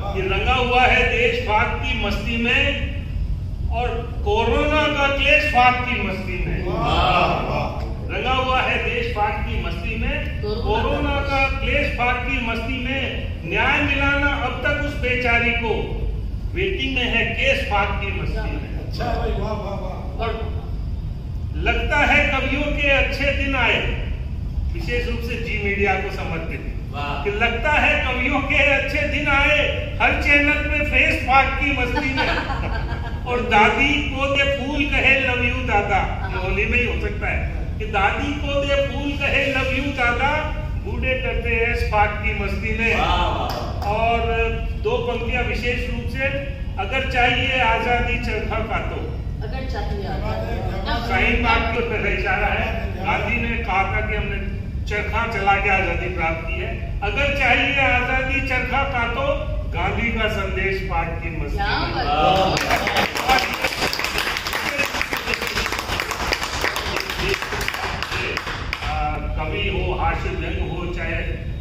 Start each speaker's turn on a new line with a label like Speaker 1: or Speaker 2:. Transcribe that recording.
Speaker 1: कि रंगा हुआ है देश फाक की मस्ती में और कोरोना का क्लेश फाक की मस्ती में। रंगा हुआ है देश फाक की मस्ती में, कोरोना का क्लेश फाक की मस्ती में। न्याय मिलाना अब तक उस बेचारी को, वेटिंग में है केस फाक की मस्ती में।
Speaker 2: अच्छा भाई, वाह वाह वाह।
Speaker 1: और लगता है कवियों के अच्छे दिन आए, विशेष रूप से जी मीडिया को समर्पित, कि लगता है कवियों के अच्छे दिन आए, हर चैनल पे फेस फाक की मस्ती में। और दादी को दे फूल कहे लव यू दादा, होली में ही हो सकता है कि दादी को दे फूल कहे लव यू दादा, बूढ़े करते हैं फाक की मस्ती में। और दो पंक्तियां विशेष रूप से, अगर चाहिए आजादी चरखा काटो,
Speaker 3: अगर चाहिए
Speaker 1: शाहीन बाग की ओर इशारा है। गांधी ने कहा था कि हमने चरखा चला के आजादी प्राप्त की है। अगर चाहिए आजादी चरखा काटो, गांधी का संदेश पाठ की मस्ती में। कवि हो, हास्य व्यंग हो, चाहे